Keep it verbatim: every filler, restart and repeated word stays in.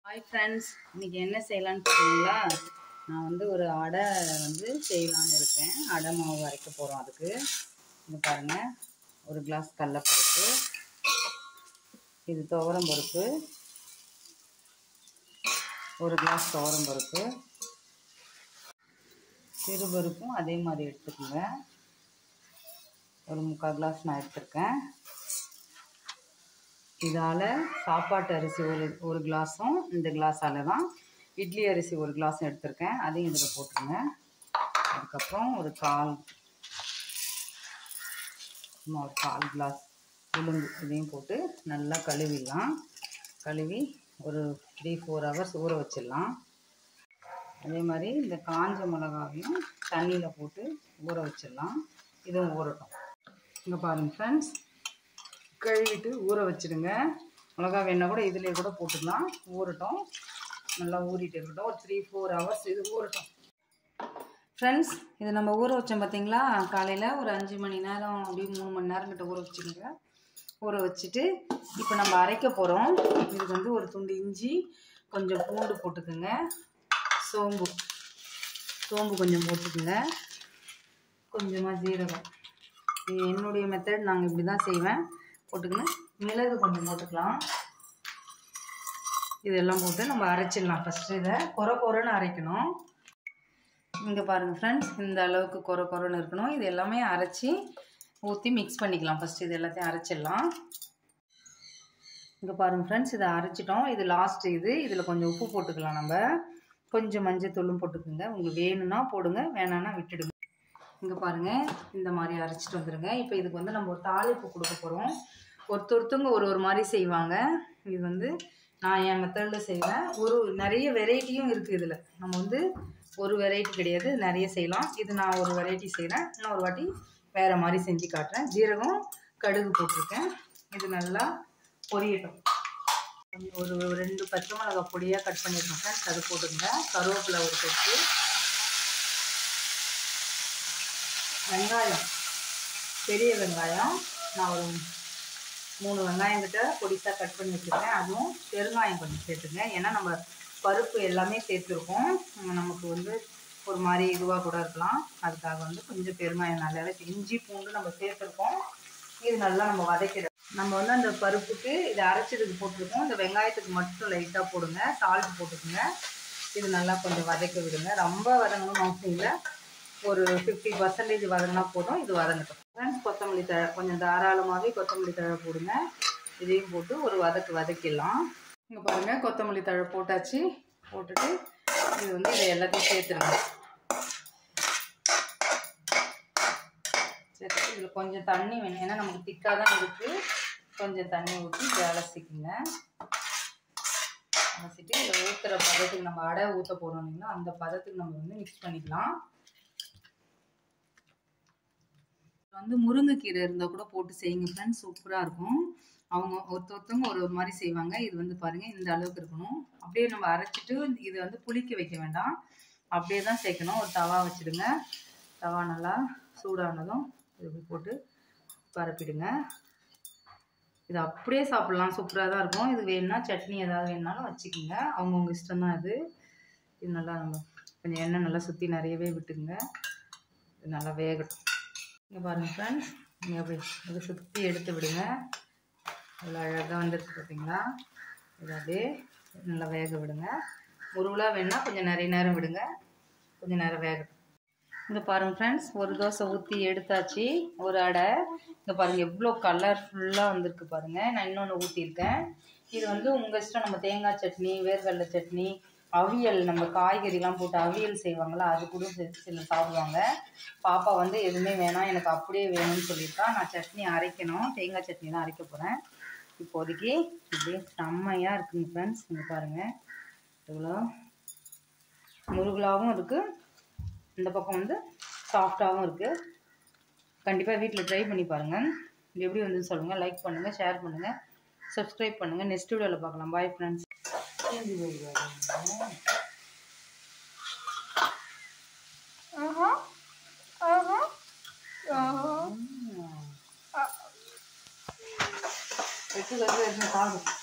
Hi friends, இன்னைக்கு என்ன செய்யலாம்னு பாத்தீங்களா? நான் வந்து ஒரு அடை வந்து செய்யலாம்னு இருக்கேன். அடை மாவு அரைக்க போறோம் அதுக்கு. இங்க பாருங்க. ஒரு கிளாஸ் கடலைப்பருப்பு. இது துவரம் பருப்பு. ஒரு கிளாஸ் துவரம் பருப்பு. சிறுபருப்பும் அதே மாதிரி எடுத்துக்கோங்க. ஒரு முக்கால் கிளாஸ் நான் எடுத்துருக்கேன். இதால் சாப்பாட்டு அரிசி ஒரு ஒரு கிளாஸும் இந்த கிளாஸால் தான் இட்லி அரிசி ஒரு கிளாஸும் எடுத்திருக்கேன். அதையும் இதில் போட்டுருங்க. அதுக்கப்புறம் ஒரு கால் ஒரு கால் கிளாஸ் உளுந்து இதையும் போட்டு நல்லா கழுவிடலாம். கழுவி ஒரு த்ரீ ஃபோர் ஹவர்ஸ் ஊற வச்சிடலாம். அதே மாதிரி இந்த காஞ்ச மிளகாவையும் தண்ணியில் போட்டு ஊற வச்சிடலாம். இதுவும் ஊறட்டும். இங்கே பாருங்கள் ஃப்ரெண்ட்ஸ், கழுவிட்டு ஊற வச்சுடுங்க. மிளகா வேணால் கூட இதிலே கூட போட்டுக்கலாம். ஊறட்டும், நல்லா ஊறிட்டு இருக்கட்டும். ஒரு த்ரீ ஃபோர் ஹவர்ஸ் இது ஊறட்டும். ஃப்ரெண்ட்ஸ், இது நம்ம ஊற வச்சோம் பார்த்தீங்களா? காலையில் ஒரு அஞ்சு மணி நேரம் அப்படி மூணு மணி நேரம் கிட்ட ஊற வச்சுக்கோங்க. ஊற வச்சுட்டு இப்போ நம்ம அரைக்க போகிறோம். இதுக்கு வந்து ஒரு துண்டு இஞ்சி, கொஞ்சம் பூண்டு போட்டுக்குங்க. சோம்பு சோம்பு கொஞ்சம் போட்டுக்குங்க. கொஞ்சமாக ஜீரகம். இது என்னுடைய மெத்தட், நாங்கள் இப்படி தான் செய்வேன். போட்டுக்கணும். மிளகு கொஞ்சம் போட்டுக்கலாம். இதெல்லாம் போட்டு நம்ம அரைச்சிடலாம். ஃபஸ்ட்டு இதை கொர கொரன்னு அரைக்கணும். இங்கே பாருங்கள் ஃப்ரெண்ட்ஸ், இந்த அளவுக்கு கொர கொரன்னு இருக்கணும். இது எல்லாமே அரைச்சி ஊற்றி மிக்ஸ் பண்ணிக்கலாம். ஃபஸ்ட்டு இது எல்லாத்தையும் அரைச்சிடலாம். இங்கே பாருங்கள் ஃப்ரெண்ட்ஸ், இதை அரைச்சிட்டோம். இது லாஸ்ட்டு. இது இதில் கொஞ்சம் உப்பு போட்டுக்கலாம். நம்ம கொஞ்சம் மஞ்சள் தூளும் போட்டுக்குங்க. உங்களுக்கு வேணும்னா போடுங்க, வேணான்னா விட்டுடுங்க. இங்கே பாருங்கள், இந்த மாதிரி அரைச்சிட்டு வந்துடுங்க. இப்போ இதுக்கு வந்து நம்ம ஒரு தாளிப்பு கொடுக்க போகிறோம். ஒருத்தொருத்தவங்க ஒரு ஒரு மாதிரி செய்வாங்க. இது வந்து நான் என் மெத்தடில் செய்வேன். ஒரு நிறைய வெரைட்டியும் இருக்குது இதில். நம்ம வந்து ஒரு வெரைட்டி கிடையாது, நிறைய செய்யலாம். இது நான் ஒரு வெரைட்டி செய்கிறேன். இன்னும் ஒரு வாட்டி வேறு மாதிரி செஞ்சு காட்டுறேன். ஜீரகம், கடுகு போட்டிருக்கேன். இது நல்லா பொரியட்டும். ஒரு ரெண்டு பச்சை மிளகா பொடியாக கட் பண்ணியிருக்கேன் ஃப்ரெண்ட்ஸ், அது போட்டுங்க. கருவேப்பிலை ஒரு கொத்து, வெங்காயம், பெரிய வெங்காயம் நான் ஒரு மூணு வெங்காயம் கிட்ட பொடிசாக கட் பண்ணி வச்சுருக்கேன். அதுவும் பெருங்காயம் கொஞ்சம் சேர்த்துங்க. ஏன்னா நம்ம பருப்பு எல்லாமே சேர்த்துருக்கோம். நமக்கு வந்து ஒரு மாதிரி இதுவாக கூட இருக்கலாம். அதுக்காக வந்து கொஞ்சம் பெருங்காயம் நல்லாவே. இஞ்சி பூண்டு நம்ம சேர்த்துருக்கோம். இது நல்லா நம்ம வதக்கிடும். நம்ம வந்து அந்த பருப்புக்கு இதை அரைச்சதுக்கு போட்டிருக்கோம். இந்த வெங்காயத்துக்கு மட்டும் லைட்டாக போடுங்க. சால்ட் போட்டுக்குங்க. இது நல்லா கொஞ்சம் வதக்க விடுங்க. ரொம்ப வதங்கணும்னு அவசியம் இல்லை. ஒரு ஃபிஃப்டி பர்சன்டேஜ் வதங்கினா போதும். இது வதங்கட்டும். ஃப்ரெண்ட்ஸ், கொத்தமல்லி தழை கொஞ்சம் தாராளமாகவே கொத்தமல்லி தழை போடுங்க. இதையும் போட்டு ஒரு வதக்கு வதக்கிடலாம். இங்கே பாருங்கள், கொத்தமல்லி தழை போட்டாச்சு. போட்டுட்டு இது வந்து இதை எல்லாத்தையும் சேர்த்துருங்க. சேர்த்து இதில் கொஞ்சம் தண்ணி வேணும். ஏன்னா நமக்கு திக்காக தான் இருக்குது. கொஞ்சம் தண்ணி ஊற்றி இதை அலசிக்குங்க. அலசிட்டு இதை ஊற்றுற பதத்துக்கு, நம்ம அடை ஊற்ற போகிறோம் இல்லைங்களா, அந்த பதத்துக்கு நம்ம வந்து மிக்ஸ் பண்ணிக்கலாம். வந்து முருங்கைக்கீரை இருந்தால் கூட போட்டு செய்யுங்க ஃப்ரெண்ட்ஸ், சூப்பராக இருக்கும். அவங்க ஒருத்த ஒருத்தவங்க ஒரு ஒரு மாதிரி செய்வாங்க. இது வந்து பாருங்கள், இந்த அளவுக்கு இருக்கணும். அப்படியே நம்ம அரைச்சிட்டு இது வந்து புளிக்க வைக்க வேண்டாம், அப்படியே தான் சேர்க்கணும். ஒரு தவா வச்சுடுங்க. தவா நல்லா சூடானதும் இது போட்டு பரப்பிடுங்க. இது அப்படியே சாப்பிட்லாம், சூப்பராக தான் இருக்கும். இது வேணும்னா சட்னி ஏதாவது வேணுனாலும் வச்சுக்கோங்க. அவங்கவுங்க இஷ்டம் தான் இது. இது நல்லா நம்ம கொஞ்சம் எண்ணெய் நல்லா சுற்றி நிறையவே விட்டுக்குங்க. இது நல்லா வேகட்டும். இங்கே பாருங்கள் ஃப்ரெண்ட்ஸ், நீங்கள் அப்படி இதை சுற்றி எடுத்து விடுங்க. அவ்வளோ அழகாக வந்துருக்கு பார்த்தீங்களா? இதை அப்படியே நல்லா வேக விடுங்க. முருகலாக வேணுன்னா கொஞ்சம் நிறைய நேரம் விடுங்க. கொஞ்சம் நேரம் வேகட்டும். இங்கே பாருங்கள் ஃப்ரெண்ட்ஸ், ஒரு தோசை ஊற்றி எடுத்தாச்சு. ஒரு அடை. இங்கே பாருங்கள் எவ்வளோ கலர்ஃபுல்லாக வந்திருக்கு பாருங்கள். நான் இன்னொன்று ஊற்றிருக்கேன். இது வந்து உங்கள் இஷ்டம். நம்ம தேங்காய் சட்னி, வேர்க்கடலை சட்னி, அவியல், நம்ம காய்கறிலாம் போட்டு அவியல் செய்வாங்களா, அது கூட சிலர் சாப்பிடுவாங்க. பாப்பா வந்து எதுவுமே வேணாம், எனக்கு அப்படியே வேணும்னு சொல்லியிருக்கா. நான் சட்னி அரைக்கணும், தேங்காய் சட்னி தான் அரைக்க போகிறேன் இப்போதைக்கு. இப்படியே செம்மையாக இருக்குங்க ஃப்ரெண்ட்ஸ். இங்கே பாருங்கள், இவ்வளோ முருகலாகவும் இருக்குது, இந்த பக்கம் வந்து சாஃப்டாகவும் இருக்குது. கண்டிப்பாக வீட்டில் ட்ரை பண்ணி பாருங்கள். இது எப்படி வந்து சொல்லுங்கள். லைக் பண்ணுங்கள், ஷேர் பண்ணுங்கள், சப்ஸ்கிரைப் பண்ணுங்கள். நெக்ஸ்ட் வீடியோவில் பார்க்கலாம். Bye friends. வெட்டு கருது சாப்பிடும்.